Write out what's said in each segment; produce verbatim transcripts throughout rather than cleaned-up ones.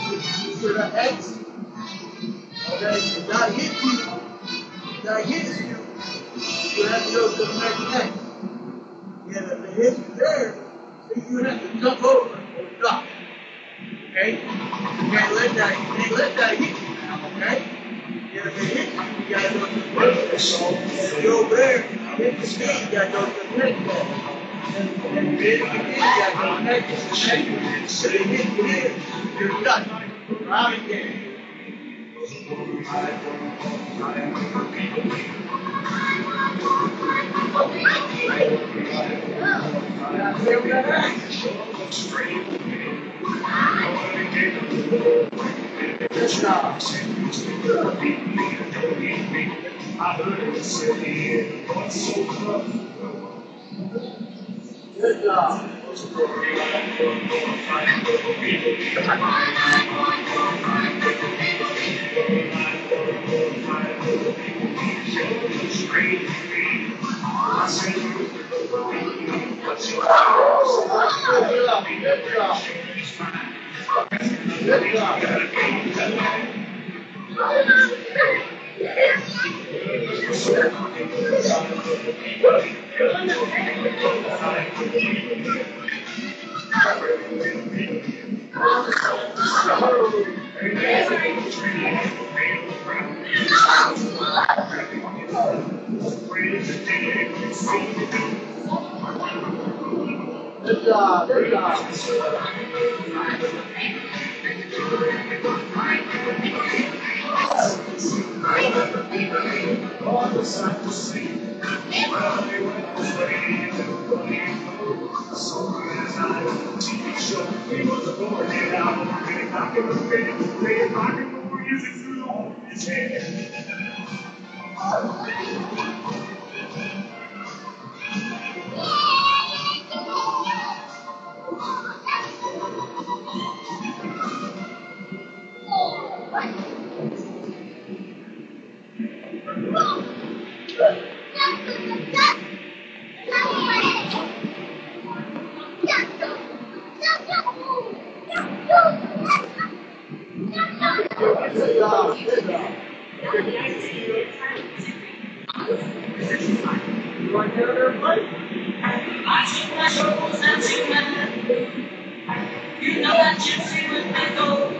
to the X. Okay, if that hits you, if that hits you, you have to go to the next X. Yeah, if it hits you there, then you have to jump over or stop. Okay? You can't let that, you can't let that hit you now, okay? Yeah, if it hits you, you gotta go to the next X. If you're over there, hit the speed, you gotta go to the next X. And then hit it again, you gotta go to the next X. If it hits you here, you're done. Out again. Good job. Good job. Good job, good job. You know that you see with me go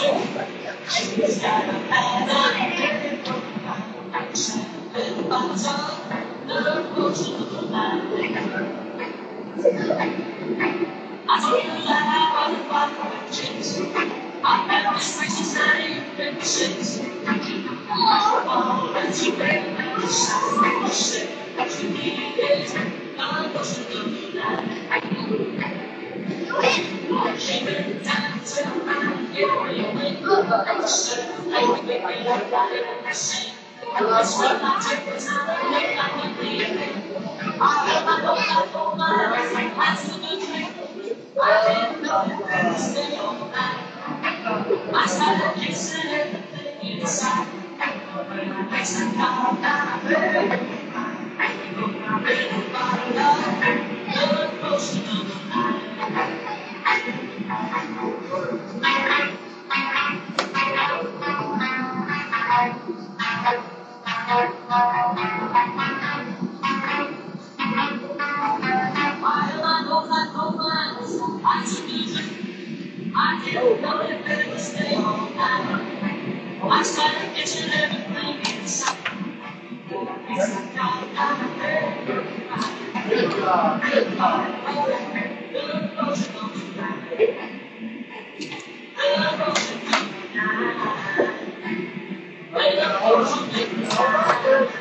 I told you that I wasn't fucking with chicks. I met this racist that you've been since. Oh, that's you baby, I'm sorry, shit. You need it, I'm supposed to do that. She been down till I'm here, you ain't gonna say, I think I have got it, sing. That's what I take is how I make my money. I have my own life on my life, that's the good thing. I didn't know you could stay all night. I started kissing everything inside. Next time I'm not there. I'm ready for love. You're close to the night. While I know that no lines, I took music. I didn't know you could stay all night. I started kitchen everything inside. Good job, good job. Good